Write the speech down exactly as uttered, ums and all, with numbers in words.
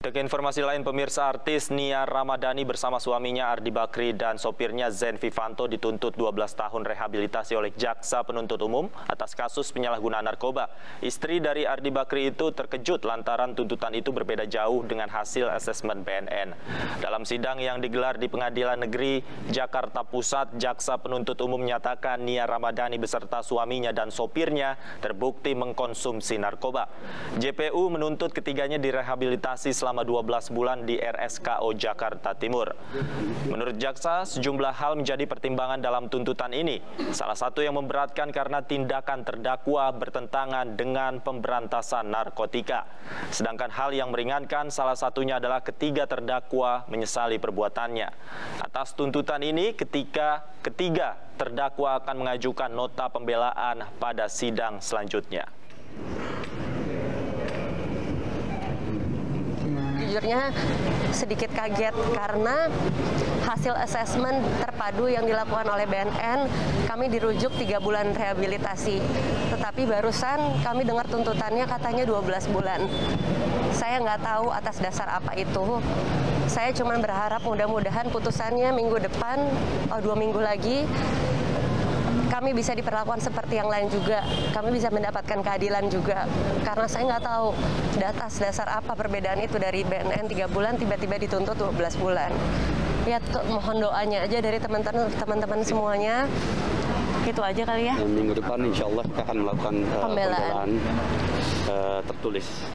Ke informasi lain, pemirsa, artis Nia Ramadhani bersama suaminya Ardi Bakri dan sopirnya Zen Vivanto dituntut dua belas tahun rehabilitasi oleh jaksa penuntut umum atas kasus penyalahgunaan narkoba. Istri dari Ardi Bakri itu terkejut lantaran tuntutan itu berbeda jauh dengan hasil asesmen B N N. Dalam sidang yang digelar di Pengadilan Negeri Jakarta Pusat, jaksa penuntut umum menyatakan Nia Ramadhani beserta suaminya dan sopirnya terbukti mengkonsumsi narkoba. J P U menuntut ketiganya direhabilitasi selama dua belas bulan di R S K O Jakarta Timur. Menurut jaksa, sejumlah hal menjadi pertimbangan dalam tuntutan ini. Salah satu yang memberatkan karena tindakan terdakwa bertentangan dengan pemberantasan narkotika. Sedangkan hal yang meringankan salah satunya adalah ketiga terdakwa menyesali perbuatannya. Atas tuntutan ini, ketika ketiga terdakwa akan mengajukan nota pembelaan pada sidang selanjutnya. Jujurnya sedikit kaget karena hasil asesmen terpadu yang dilakukan oleh B N N, kami dirujuk tiga bulan rehabilitasi. Tetapi barusan kami dengar tuntutannya katanya dua belas bulan. Saya nggak tahu atas dasar apa itu. Saya cuma berharap mudah-mudahan putusannya minggu depan, oh, dua minggu lagi, kami bisa diperlakukan seperti yang lain juga. Kami bisa mendapatkan keadilan juga. Karena saya nggak tahu atas dasar apa perbedaan itu dari B N N tiga bulan tiba-tiba dituntut dua belas bulan. Ya, mohon doanya aja dari teman-teman teman-teman semuanya. Itu aja kali ya. Minggu depan insya Allah kita akan melakukan uh, pembelaan, pembelaan uh, tertulis.